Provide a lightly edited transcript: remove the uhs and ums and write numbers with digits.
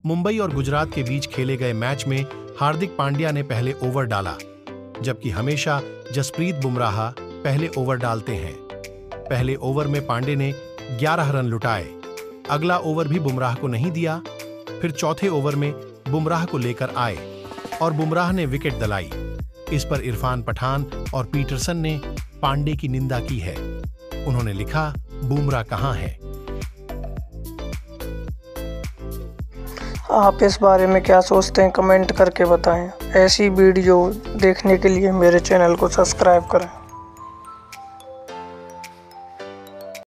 मुंबई और गुजरात के बीच खेले गए मैच में हार्दिक पांड्या ने पहले ओवर डाला, जबकि हमेशा जसप्रीत बुमराह पहले ओवर डालते हैं। पहले ओवर में पांड्या ने 11 रन लुटाए। अगला ओवर भी बुमराह को नहीं दिया। फिर चौथे ओवर में बुमराह को लेकर आए और बुमराह ने विकेट दिलाई। इस पर इरफान पठान और पीटरसन ने पांड्या की निंदा की है। उन्होंने लिखा, बुमराह कहां है। आप इस बारे में क्या सोचते हैं, कमेंट करके बताएं। ऐसी वीडियो देखने के लिए मेरे चैनल को सब्सक्राइब करें।